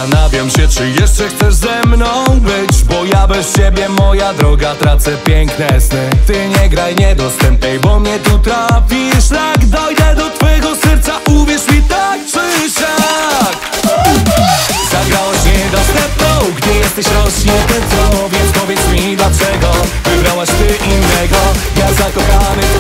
Zastanawiam się, czy jeszcze chcesz ze mną być, bo ja bez ciebie, moja droga, tracę piękne sny. Ty nie graj niedostępnej, bo mnie tu trafisz. Tak dojdę do twego serca, uwierz mi, tak czy siak. Zagrałaś niedostępną, gdy jesteś rośnięty, więc powiedz mi dlaczego wybrałaś ty innego. Ja zakochany